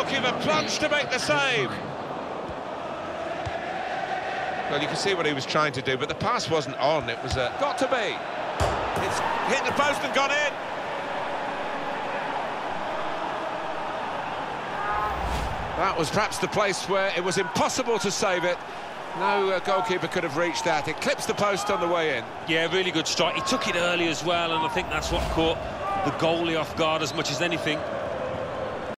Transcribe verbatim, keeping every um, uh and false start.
goalkeeper plunged to make the save. Well, you can see what he was trying to do, but the pass wasn't on. It was a... Got to be. It's hit the post and gone in. That was perhaps the place where it was impossible to save it. No uh, goalkeeper could have reached that. It clips the post on the way in. Yeah, really good strike. He took it early as well, and I think that's what caught the goalie off guard as much as anything.